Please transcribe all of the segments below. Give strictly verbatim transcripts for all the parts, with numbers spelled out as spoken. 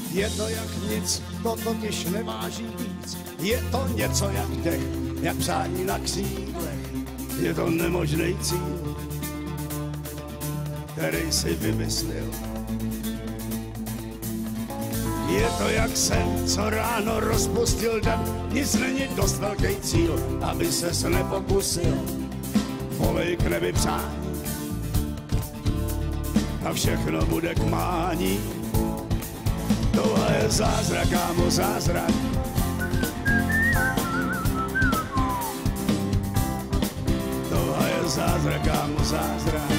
Je to jak nic, to totiž neváží víc. Je to něco jak dech, jak přání na křídlech. Je to nemožný cíl, který si vymyslel. Je to jak sen, co ráno rozpustil den. Nic není dost velký cíl, aby ses nepokusil. Volej k nebi přání a všechno bude k mání. Tohle je zázrak, kámo, zázrak. Tohle je zázrak, kámo, zázrak.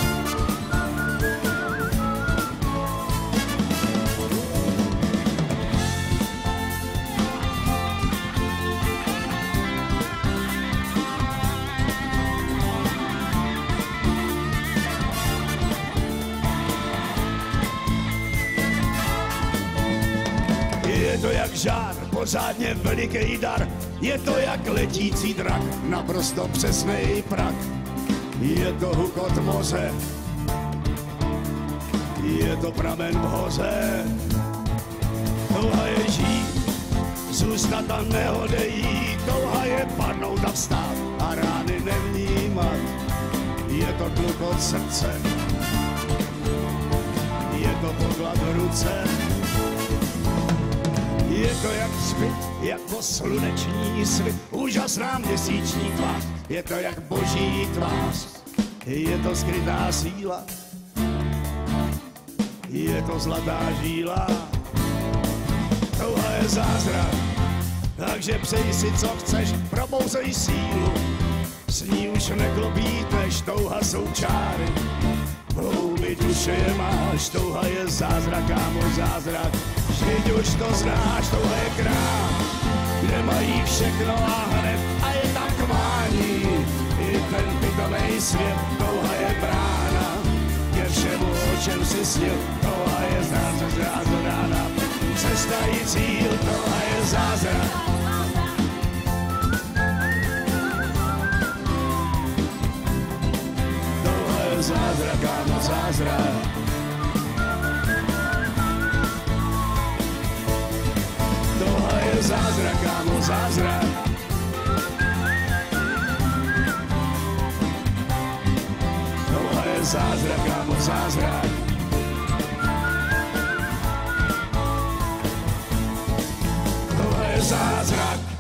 Je to jak žár, pořádně veliký dar. Je to jak letící drak, naprosto přesnej prak. Je to hukot moře, je to pramen v hoře. Touha je žít, zůstat a neodejít. Touha je padnout a vstát a rány nevnímat. Je to tlukot srdce, je to poklad ruce. Je to jak svit, jako sluneční svit, úžasná měsíční tvář. Je to jak boží tvář, je to skrytá síla, je to zlatá žíla. Touha je zázrak, takže přeji si, co chceš, probouzej sílu. S ní už neklopítneš, touha jsou čáry, hlouby duše je máš. Touha je zázrak, kámo, zázrak. Vždyť už to znáš, tohle je krám, kde mají všechno a hned a je tam kvání. I ten pitomej svět, touha je brána ke všemu, o čem si snil. Touha je zázrak, zázrak, cesta i cíl, touha je zázrak. Touha je zázrak, kámo, zázrak. Zázrak, kámo, zázrak. Tohle je zázrak, kámo, zázrak. Tohle je zázrak.